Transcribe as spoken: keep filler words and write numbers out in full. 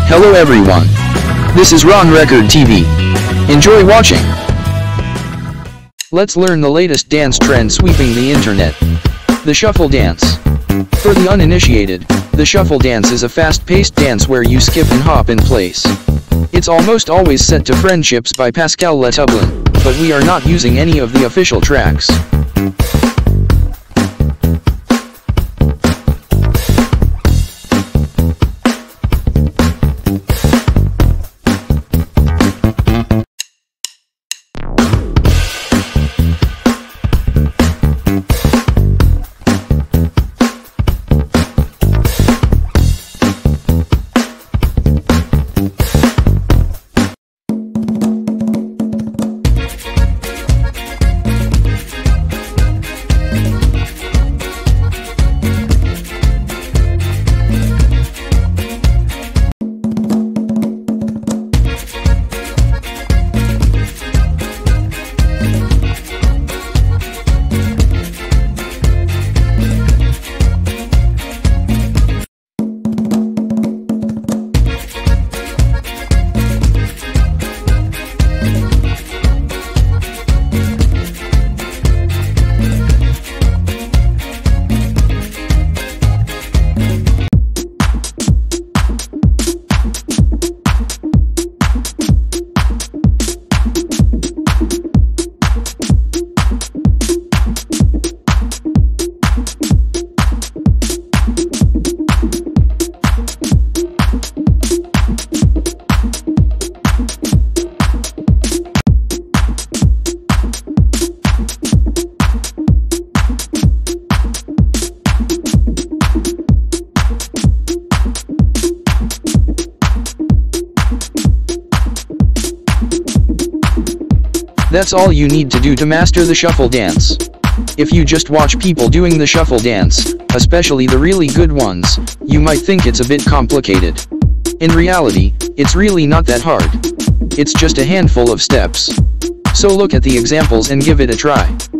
Hello everyone. This is Ron Record T V. Enjoy watching. Let's learn the latest dance trend sweeping the internet. The shuffle dance. For the uninitiated, the shuffle dance is a fast-paced dance where you skip and hop in place. It's almost always set to Friendships by Pascal Letoublin, but we are not using any of the official tracks. That's all you need to do to master the shuffle dance. If you just watch people doing the shuffle dance, especially the really good ones, you might think it's a bit complicated. In reality, it's really not that hard. It's just a handful of steps. So look at the examples and give it a try.